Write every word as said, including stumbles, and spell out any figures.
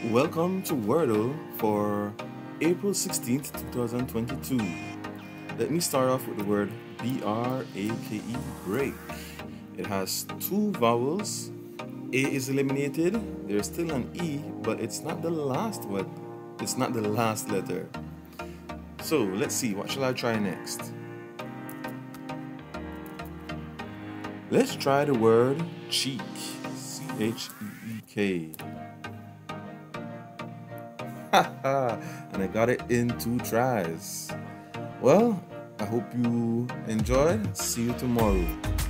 Welcome to Wordle for April sixteenth, two thousand twenty-two. Let me start off with the word B R A K E, break. It has two vowels. A is eliminated. There's still an E, but it's not the last word. It's not the last letter. So let's see, what shall I try next? Let's try the word cheek. C H E E K. And I got it in two tries. Well, I hope you enjoyed. See you tomorrow.